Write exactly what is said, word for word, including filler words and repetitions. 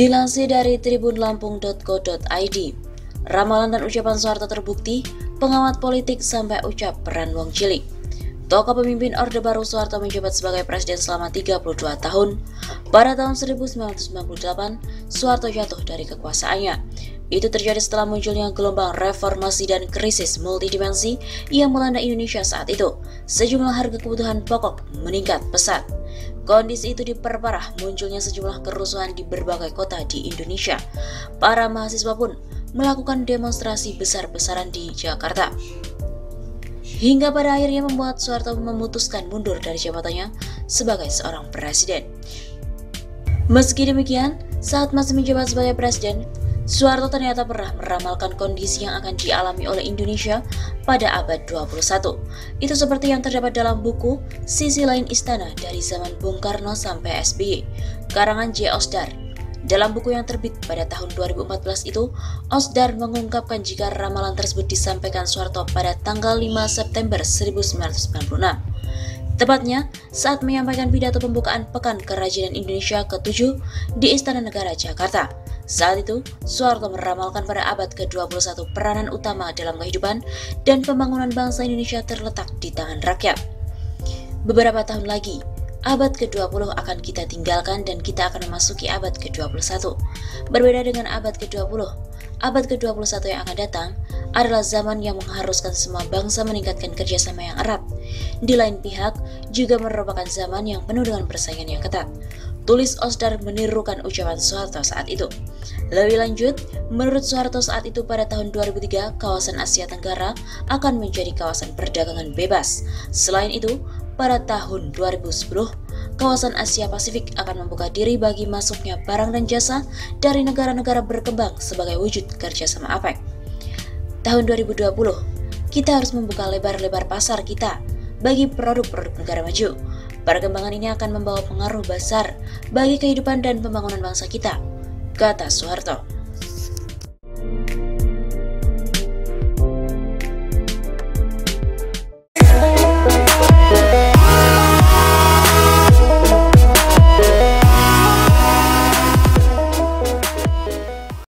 Dilansir dari tribun lampung titik co titik i d, ramalan dan ucapan Soeharto terbukti, pengamat politik sampai ucap peran Wong Cilik. Tokoh pemimpin Orde Baru Soeharto menjabat sebagai presiden selama tiga puluh dua tahun. Pada tahun seribu sembilan ratus sembilan puluh delapan, Soeharto jatuh dari kekuasaannya. Itu terjadi setelah munculnya gelombang reformasi dan krisis multidimensi yang melanda Indonesia saat itu. Sejumlah harga kebutuhan pokok meningkat pesat. Kondisi itu diperparah munculnya sejumlah kerusuhan di berbagai kota di Indonesia. Para mahasiswa pun melakukan demonstrasi besar-besaran di Jakarta. Hingga pada akhirnya membuat Soeharto memutuskan mundur dari jabatannya sebagai seorang presiden. Meski demikian, saat masih menjabat sebagai presiden, Soeharto ternyata pernah meramalkan kondisi yang akan dialami oleh Indonesia pada abad dua puluh satu. Itu seperti yang terdapat dalam buku Sisi Lain Istana dari zaman Bung Karno sampai S B Y, karangan J. Osdar. Dalam buku yang terbit pada tahun dua ribu empat belas itu, Osdar mengungkapkan jika ramalan tersebut disampaikan Soeharto pada tanggal lima September seribu sembilan ratus sembilan puluh enam. Tepatnya saat menyampaikan pidato pembukaan Pekan Kerajinan Indonesia ketujuh di Istana Negara Jakarta. Saat itu, Soeharto meramalkan pada abad ke dua puluh satu peranan utama dalam kehidupan dan pembangunan bangsa Indonesia terletak di tangan rakyat. Beberapa tahun lagi, abad ke dua puluh akan kita tinggalkan dan kita akan memasuki abad ke dua puluh satu. Berbeda dengan abad ke dua puluh, abad ke dua puluh satu yang akan datang adalah zaman yang mengharuskan semua bangsa meningkatkan kerjasama yang erat. Di lain pihak, juga merupakan zaman yang penuh dengan persaingan yang ketat. Tulis Osdar menirukan ucapan Soeharto saat itu. Lebih lanjut, menurut Soeharto saat itu pada tahun dua ribu tiga, kawasan Asia Tenggara akan menjadi kawasan perdagangan bebas. Selain itu, pada tahun dua ribu sepuluh, kawasan Asia Pasifik akan membuka diri bagi masuknya barang dan jasa dari negara-negara berkembang sebagai wujud kerjasama A P E C. Tahun dua ribu dua puluh, kita harus membuka lebar-lebar pasar kita bagi produk-produk negara maju. Perkembangan ini akan membawa pengaruh besar bagi kehidupan dan pembangunan bangsa kita, kata Soeharto.